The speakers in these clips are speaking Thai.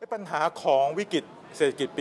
ปัญหาของวิกฤตเศรษฐกิจปี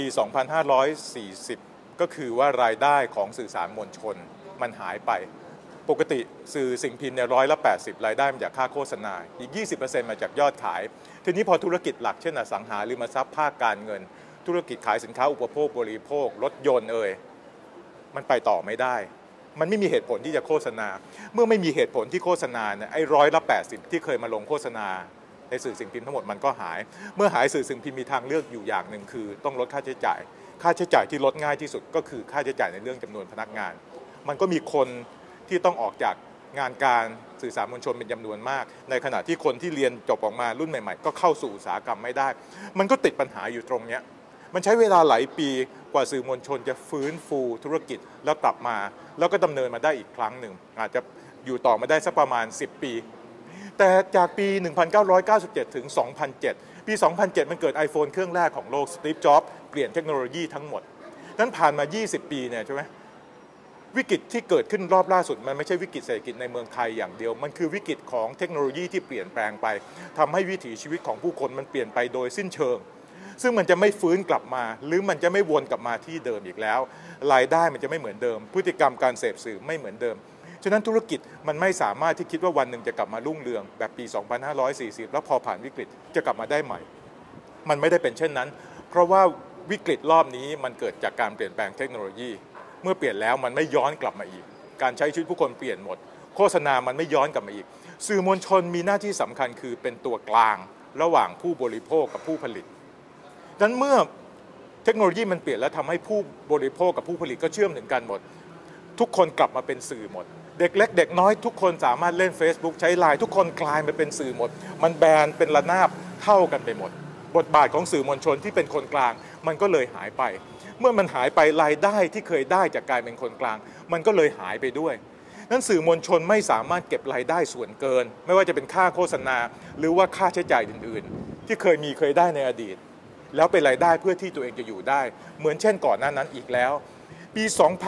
2540 ก็คือว่ารายได้ของสื่อสารมวลชนมันหายไปปกติสื่อสิ่งพิมพ์เนี่ย80%รายได้มาจากค่าโฆษณาอีก 20% มาจากยอดขายทีนี้พอธุรกิจหลักเช่นอสังหาริมทรัพย์ภาคการเงินธุรกิจขายสินค้าอุปโภคบริโภครถยนต์มันไปต่อไม่ได้มันไม่มีเหตุผลที่จะโฆษณาเมื่อไม่มีเหตุผลที่โฆษณาเนี่ยไอ้80%ที่เคยมาลงโฆษณาในสื่อสิ่งพิมพ์ทั้งหมดมันก็หายเมื่อหายสื่อสิ่งพิมพ์มีทางเลือกอยู่อย่างหนึ่งคือต้องลดค่าใช้จ่ายที่ลดง่ายที่สุดก็คือค่าใช้จ่ายในเรื่องจำนวนพนักงานมันก็มีคนที่ต้องออกจากงานการสื่อสารมวลชนเป็นจำนวนมากในขณะที่คนที่เรียนจบออกมารุ่นใหม่ๆก็เข้าสู่อุตสาหกรรมไม่ได้มันก็ติดปัญหาอยู่ตรงนี้มันใช้เวลาหลายปีกว่าสื่อมวลชนจะฟื้นฟูธุรกิจแล้วกลับมาแล้วก็ดำเนินมาได้อีกครั้งหนึ่งอาจจะอยู่ต่อมาได้สักประมาณ10 ปีแต่จากปี 1997 ถึง 2007 ปี 2007 มันเกิด iPhone เครื่องแรกของโลกสตีฟ จ็อบส์เปลี่ยนเทคโนโลยีทั้งหมดนั้นผ่านมา20 ปีเนี่ยใช่ไหมวิกฤตที่เกิดขึ้นรอบล่าสุดมันไม่ใช่วิกฤตเศรษฐกิจในเมืองไทยอย่างเดียวมันคือวิกฤตของเทคโนโลยีที่เปลี่ยนแปลงไปทำให้วิถีชีวิตของผู้คนมันเปลี่ยนไปโดยสิ้นเชิงซึ่งมันจะไม่ฟื้นกลับมาหรือมันจะไม่วนกลับมาที่เดิมอีกแล้วรายได้มันจะไม่เหมือนเดิมพฤติกรรมการเสพสื่อไม่เหมือนเดิมฉะนั้นธุรกิจมันไม่สามารถที่คิดว่าวันหนึ่งจะกลับมารุ่งเรืองแบบปี 2540 แล้วพอผ่านวิกฤตจะกลับมาได้ใหม่มันไม่ได้เป็นเช่นนั้นเพราะว่าวิกฤตรอบนี้มันเกิดจากการเปลี่ยนแปลงเทคโนโลยีเมื่อเปลี่ยนแล้วมันไม่ย้อนกลับมาอีกการใช้ชีวิตผู้คนเปลี่ยนหมดโฆษณามันไม่ย้อนกลับมาอีกสื่อมวลชนมีหน้าที่สำคัญคือเป็นตัวกลางระหว่างผู้บริโภคกับผู้ผลิตดังนั้นเมื่อเทคโนโลยีมันเปลี่ยนแล้วทำให้ผู้บริโภคกับผู้ผลิตก็เชื่อมถึงกันหมดทุกคนกลับมาเป็นสื่อหมดเด็กเล็กเด็กน้อยทุกคนสามารถเล่น Facebook ใช้ LINE ทุกคนกลายมาเป็นสื่อหมดมันแบนเป็นระนาบเท่ากันไปหมดบทบาทของสื่อมวลชนที่เป็นคนกลางมันก็เลยหายไปเมื่อมันหายไปรายได้ที่เคยได้จากการเป็นคนกลางมันก็เลยหายไปด้วยนั้นสื่อมวลชนไม่สามารถเก็บรายได้ส่วนเกินไม่ว่าจะเป็นค่าโฆษณาหรือว่าค่าใช้จ่ายอื่นๆที่เคยได้ในอดีตแล้วเป็นรายได้เพื่อที่ตัวเองจะอยู่ได้เหมือนเช่นก่อนหน้านั้นอีกแล้วปี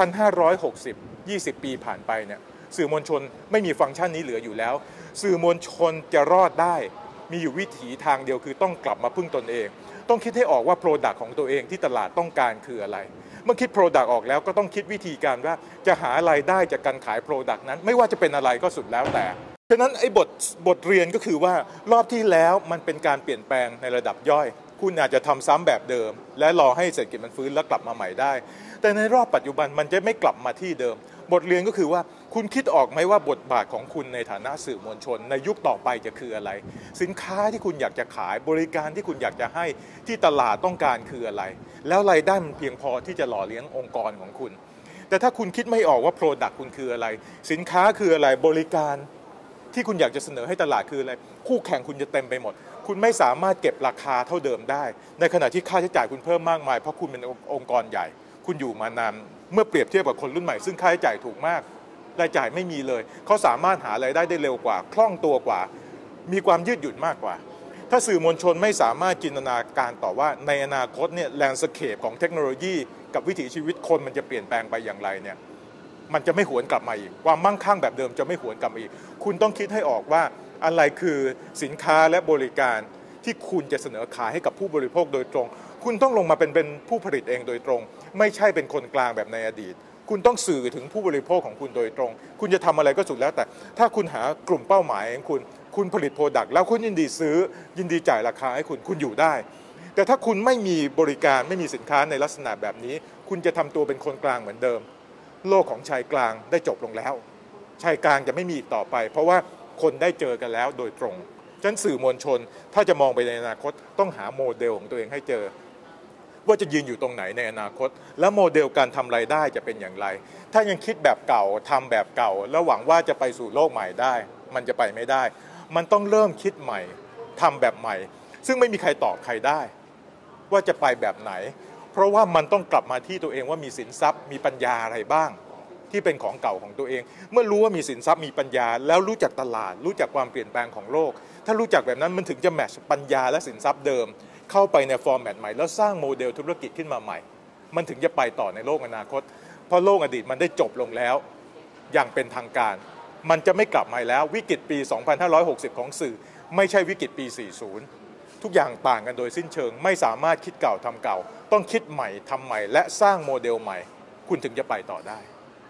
2560 20 ปีผ่านไปเนี่ยสื่อมวลชนไม่มีฟังก์ชันนี้เหลืออยู่แล้วสื่อมวลชนจะรอดได้มีอยู่วิถีทางเดียวคือต้องกลับมาพึ่งตนเองต้องคิดให้ออกว่า Product ของตัวเองที่ตลาดต้องการคืออะไรเมื่อคิด Product ออกแล้วก็ต้องคิดวิธีการว่าจะหารายได้จากการขาย Product นั้นไม่ว่าจะเป็นอะไรก็สุดแล้วแต่ฉะนั้นไอ้บทเรียนก็คือว่ารอบที่แล้วมันเป็นการเปลี่ยนแปลงในระดับย่อยคุณอาจจะทำซ้ำแบบเดิมและรอให้เศรษฐกิจมันฟื้นแล้วกลับมาใหม่ได้แต่ในรอบปัจจุบันมันจะไม่กลับมาที่เดิมบทเรียนก็คือว่าคุณคิดออกไหมว่าบทบาทของคุณในฐานะสื่อมวลชนในยุคต่อไปจะคืออะไรสินค้าที่คุณอยากจะขายบริการที่คุณอยากจะให้ที่ตลาดต้องการคืออะไรแล้วรายได้มันเพียงพอที่จะหล่อเลี้ยงองค์กรของคุณแต่ถ้าคุณคิดไม่ออกว่า Product คุณคืออะไรสินค้าคืออะไรบริการที่คุณอยากจะเสนอให้ตลาดคืออะไรคู่แข่งคุณจะเต็มไปหมดคุณไม่สามารถเก็บราคาเท่าเดิมได้ในขณะที่ค่าใช้จ่ายคุณเพิ่มมากมายเพราะคุณเป็นองค์กรใหญ่คุณอยู่มานานเมื่อเปรียบเทียบกับคนรุ่นใหม่ซึ่งค่าใช้จ่ายถูกมากรายจ่ายไม่มีเลยเขาสามารถหารายได้ได้เร็วกว่าคล่องตัวกว่ามีความยืดหยุ่นมากกว่าถ้าสื่อมวลชนไม่สามารถจินตนาการต่อว่าในอนาคตเนี่ยแลนด์สเคปของเทคโนโลยีกับวิถีชีวิตคนมันจะเปลี่ยนแปลงไปอย่างไรเนี่ยมันจะไม่หวนกลับมาอีกความมั่งคั่งแบบเดิมจะไม่หวนกลับมาอีกคุณต้องคิดให้ออกว่าอะไรคือสินค้าและบริการที่คุณจะเสนอขายให้กับผู้บริโภคโดยตรงคุณต้องลงมาเป็นผู้ผลิตเองโดยตรงไม่ใช่เป็นคนกลางแบบในอดีตคุณต้องสื่อถึงผู้บริโภคของคุณโดยตรงคุณจะทำอะไรก็สุดแล้วแต่ถ้าคุณหากลุ่มเป้าหมายของคุณผลิตโปรดักต์แล้วคุณยินดีซื้อยินดีจ่ายราคาให้คุณอยู่ได้แต่ถ้าคุณไม่มีบริการไม่มีสินค้าในลักษณะแบบนี้คุณจะทำตัวเป็นคนกลางเหมือนเดิมโลกของชายกลางได้จบลงแล้วชายกลางจะไม่มีอีกต่อไปเพราะว่าคนได้เจอกันแล้วโดยตรงฉะนั้นสื่อมวลชนถ้าจะมองไปในอนาคตต้องหาโมเดลของตัวเองให้เจอว่าจะยืนอยู่ตรงไหนในอนาคตและโมเดลการทำรายได้จะเป็นอย่างไรถ้ายังคิดแบบเก่าทำแบบเก่าแล้วหวังว่าจะไปสู่โลกใหม่ได้มันจะไปไม่ได้มันต้องเริ่มคิดใหม่ทำแบบใหม่ซึ่งไม่มีใครตอบใครได้ว่าจะไปแบบไหนเพราะว่ามันต้องกลับมาที่ตัวเองว่ามีสินทรัพย์มีปัญญาอะไรบ้างที่เป็นของเก่าของตัวเองเมื่อรู้ว่ามีสินทรัพย์มีปัญญาแล้วรู้จักตลาดรู้จักความเปลี่ยนแปลงของโลกถ้ารู้จักแบบนั้นมันถึงจะแมทช์ปัญญาและสินทรัพย์เดิมเข้าไปในฟอร์แมตใหม่แล้วสร้างโมเดลธุรกิจขึ้นมาใหม่มันถึงจะไปต่อในโลกอนาคตเพราะโลกอดีตมันได้จบลงแล้วอย่างเป็นทางการมันจะไม่กลับมาแล้ววิกฤตปี 2560 ของสื่อไม่ใช่วิกฤตปี 40 ทุกอย่างต่างกันโดยสิ้นเชิงไม่สามารถคิดเก่าทำเก่าต้องคิดใหม่ทำใหม่และสร้างโมเดลใหม่คุณถึงจะไปต่อได้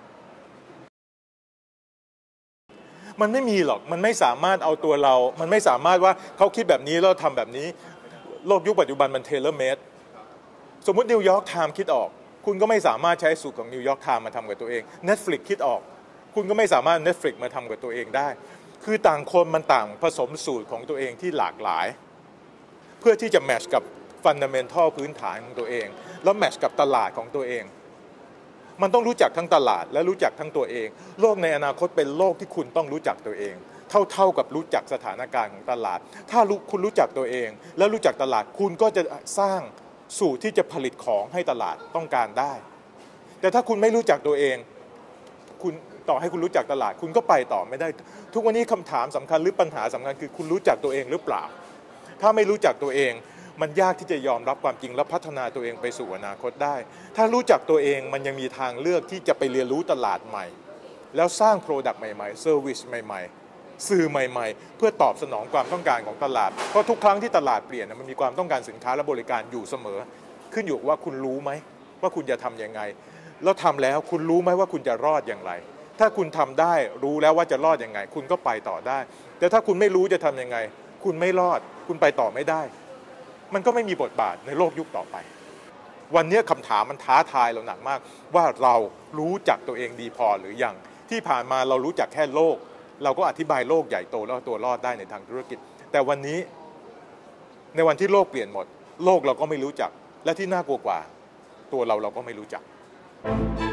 มันไม่มีหรอกมันไม่สามารถเอาตัวเรามันไม่สามารถว่าเขาคิดแบบนี้แล้วทำแบบนี้โลกยุคปัจจุบันมันเทเลเมดสมมุตินิวยอร์กไทม์คิดออกคุณก็ไม่สามารถใช้สูตรของนิวยอร์กไทม์มาทำกับตัวเอง Netflix คิดออกคุณก็ไม่สามารถ Netflix มาทำกับตัวเองได้คือต่างคนมันต่างผสมสูตรของตัวเองที่หลากหลายเพื่อที่จะแมทช์กับฟันดัมเมนทัลพื้นฐานของตัวเองแล้วแมทช์กับตลาดของตัวเองมันต้องรู้จักทั้งตลาดและรู้จักทั้งตัวเองโลกในอนาคตเป็นโลกที่คุณต้องรู้จักตัวเองเท่ากับรู้จักสถานการณ์ของตลาดถ้าคุณรู้จักตัวเองและรู้จักตลาดคุณก็จะสร้างสูตรที่จะผลิตของให้ตลาดต้องการได้แต่ถ้าคุณไม่รู้จักตัวเองคุณต่อให้คุณรู้จักตลาดคุณก็ไปต่อไม่ได้ทุกวันนี้คำถามสำคัญหรือปัญหาสำคัญคือคุณรู้จักตัวเองหรือเปล่าถ้าไม่รู้จักตัวเองมันยากที่จะยอมรับความจริงและพัฒนาตัวเองไปสู่อนาคตได้ถ้ารู้จักตัวเองมันยังมีทางเลือกที่จะไปเรียนรู้ตลาดใหม่แล้วสร้างโปรดักต์ใหม่ๆเซอร์วิสใหม่ๆสื่อใหม่ๆเพื่อตอบสนองความต้องการของตลาดเพราะทุกครั้งที่ตลาดเปลี่ยนมันมีความต้องการสินค้าและบริการอยู่เสมอขึ้นอยู่ว่าคุณรู้ไหมว่าคุณจะทำยังไงแล้วทำแล้วคุณรู้ไหมว่าคุณจะรอดอย่างไรถ้าคุณทำได้รู้แล้วว่าจะรอดยังไงคุณก็ไปต่อได้แต่ถ้าคุณไม่รู้จะทำยังไงคุณไม่รอดคุณไปต่อไม่ได้มันก็ไม่มีบทบาทในโลกยุคต่อไปวันนี้คำถามมันท้าทายเราหนักมากว่าเรารู้จักตัวเองดีพอหรือยังที่ผ่านมาเรารู้จักแค่โลกเราก็อธิบายโลกใหญ่โตแล้วตัวรอดได้ในทางธุรกิจแต่วันนี้ในวันที่โลกเปลี่ยนหมดโลกเราก็ไม่รู้จักและที่น่ากลัวกว่าตัวเราก็ไม่รู้จัก